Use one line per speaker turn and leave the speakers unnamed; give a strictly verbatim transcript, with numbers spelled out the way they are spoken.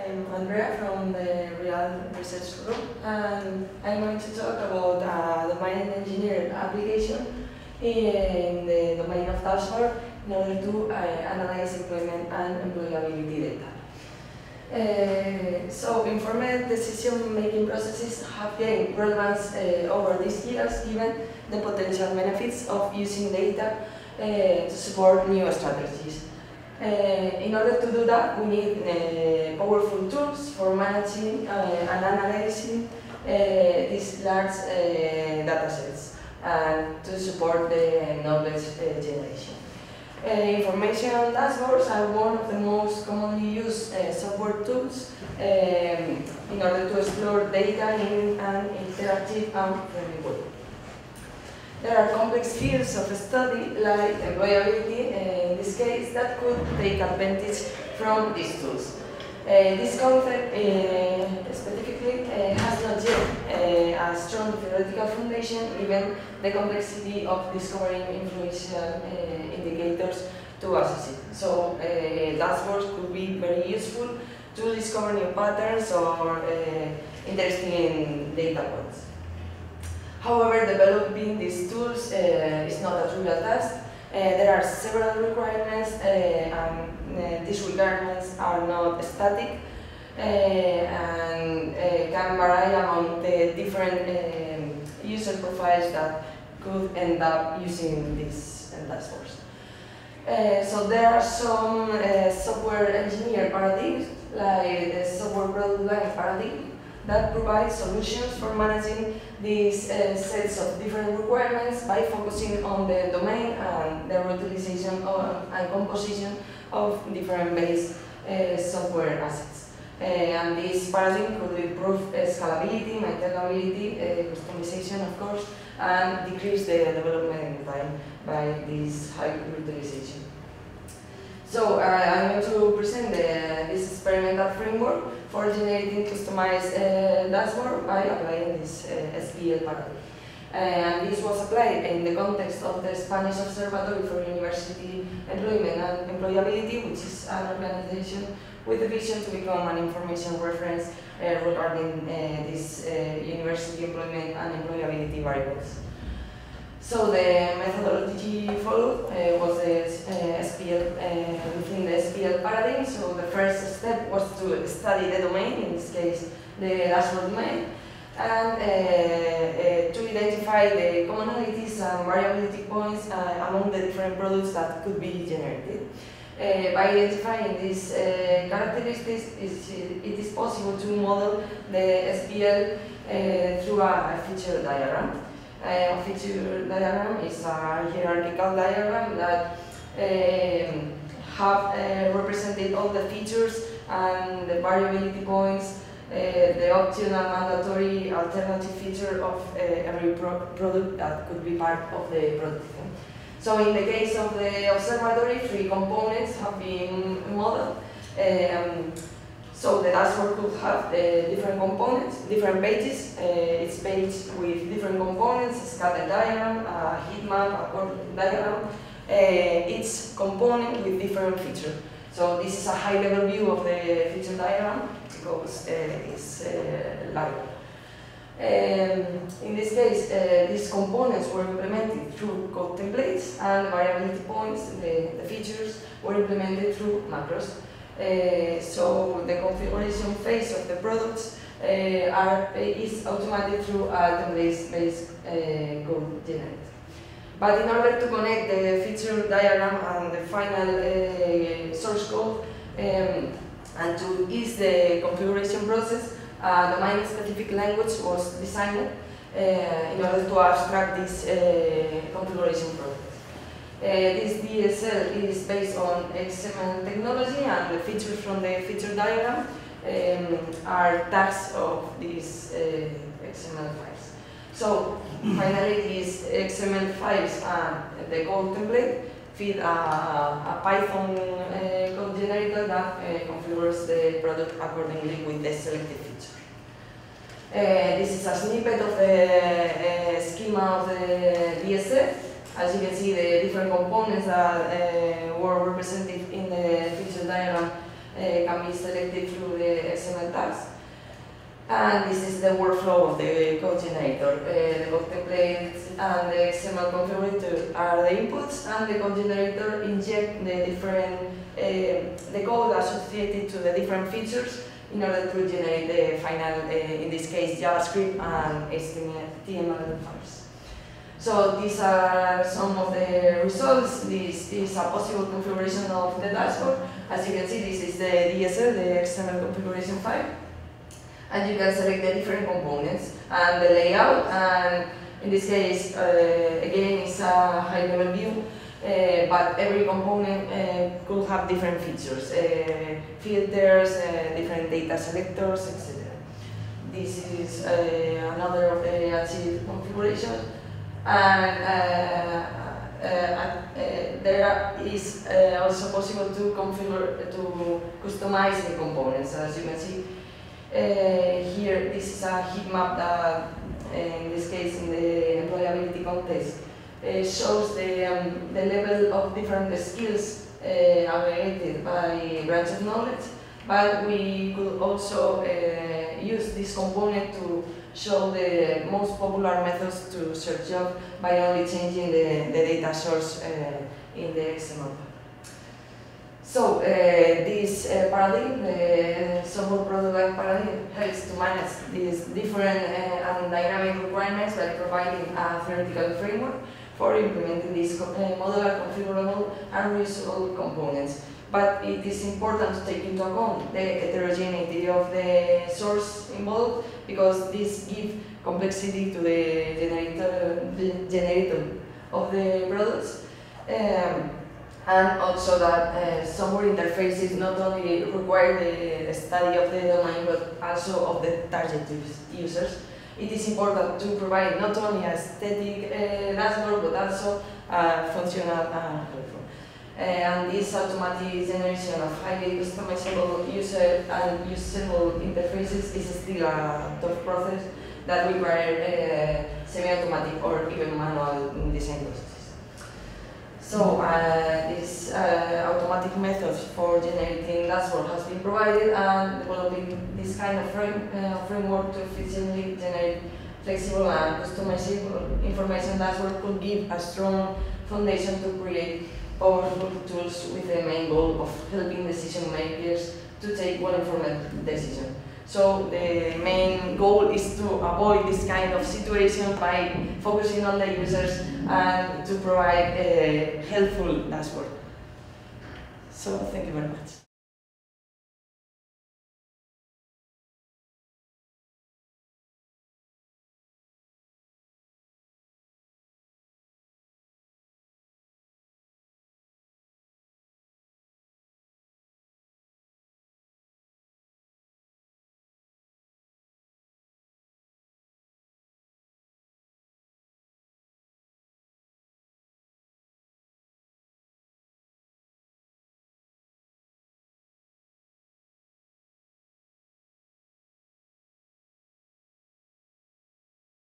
I'm Andrea from the Real Research Group, and I'm going to talk about a domain engineering application in the domain of dashboard in order to uh, analyze employment and employability data. Uh, so, informed decision-making processes have gained relevance uh, over these years given the potential benefits of using data uh, to support new strategies. Uh, in order to do that, we need uh, powerful tools for managing uh, and analyzing uh, these large uh, data sets and to support the knowledge uh, generation. Uh, information dashboards are one of the most commonly used uh, software tools um, in order to explore data in an interactive and friendly way. There are complex fields of study like employability, uh, in this case, that could take advantage from these tools. Uh, this concept uh, specifically uh, has not yet uh, a strong theoretical foundation given the complexity of discovering influential uh, indicators to assess it. So uh, dashboards could be very useful to discover new patterns or uh, interesting data points. However, developing these tools uh, is not a trivial task. Uh, there are several requirements, uh, and uh, these requirements are not static uh, and uh, can vary among the different um, user profiles that could end up using these uh, dashboards. Uh, so there are some uh, software engineer paradigms, like the software product line paradigm, that provides solutions for managing these uh, sets of different requirements by focusing on the domain and the utilization of, and composition of different base uh, software assets. Uh, and this paradigm could improve uh, scalability, maintainability, uh, customization, of course, and decrease the development time by this high utilization. So uh, I'm going to present the, this experimental framework for generating customized uh, dashboard by applying this uh, S P L paradigm. Uh, and this was applied in the context of the Spanish Observatory for University Employment and Employability, which is an organization with a vision to become an information reference uh, regarding uh, these uh, university employment and employability variables. So the methodology followed uh, was the uh, S P L, uh, within the S P L paradigm. So the first step was to study the domain, in this case the dashboard domain, and uh, uh, to identify the commonalities and variability points uh, among the different products that could be generated. Uh, by identifying these uh, characteristics, it is possible to model the S P L uh, through a, a feature diagram. Uh, a feature diagram is a hierarchical diagram that um, have uh, represented all the features and the variability points, uh, the optional, mandatory, alternative feature of uh, every pro product that could be part of the product. So in the case of the observatory, three components have been modeled. Um, So the dashboard could have uh, different components, different pages. Uh, it's page with different components, a scatter diagram, a heat map, a coordinate diagram. Uh, each component with different features. So this is a high-level view of the feature diagram because uh, it's uh, live. Um, in this case, uh, these components were implemented through code templates, and the variability points, the, the features, were implemented through macros. Uh, so the configuration phase of the products uh, are, is automated through a template-based uh, code generator. But in order to connect the feature diagram and the final uh, source code um, and to ease the configuration process, a domain-specific language was designed uh, in order to abstract this uh, configuration process. Uh, this D S L is based on X M L technology, and the features from the feature diagram um, are tags of these uh, X M L files. So finally, these X M L files and the code template feed a, a Python uh, code generator that uh, configures the product accordingly with the selected feature. Uh, this is a snippet of the uh, schema of the D S L. As you can see, the different components that uh, were represented in the feature diagram uh, can be selected through the X M L tags. And this is the workflow of the code generator. Uh, the code template and the X M L configurator are the inputs, and the code generator inject the different uh, the code associated to the different features in order to generate the final, uh, in this case, JavaScript and H T M L files. So these are some of the results. This is a possible configuration of the dashboard. As you can see, this is the D S L, the X M L configuration file. And you can select the different components and the layout. And in this case, uh, again, it's a high-level view, uh, but every component uh, could have different features, uh, filters, uh, different data selectors, et cetera. This is uh, another of the achieved configurations. And uh, uh, uh, there is uh, also possible to configure, to customize the components. As you can see, uh, here, this is a heat map that, uh, in this case, in the employability context, uh, shows the, um, the level of different skills uh, aggregated by branch of knowledge. But we could also uh, use this component to show the most popular methods to search job by only changing the, the data source uh, in the X M L. So uh, this uh, paradigm, the software product paradigm, helps to manage these different uh, and dynamic requirements by providing a theoretical framework for implementing these uh, modular, configurable, and reusable components. But it is important to take into account the heterogeneity of the source involved, because this gives complexity to the generator, the generator of the products. Um, and also that uh, software interfaces not only require the study of the domain, but also of the target users. It is important to provide not only a static uh, dashboard, but also uh, functional and helpful. Uh, and this automatic generation of highly customizable user and usable interfaces is still a tough process that requires uh, semi-automatic or even manual design processes. So uh, this uh, automatic methods for generating dashboard has been provided, and developing this kind of frame, uh, framework to efficiently generate flexible and customizable information dashboard could give a strong foundation to create powerful tools with the main goal of helping decision makers to take well-informed decisions. So the main goal is to avoid this kind of situation by focusing on the users and to provide a helpful dashboard. So thank you very much.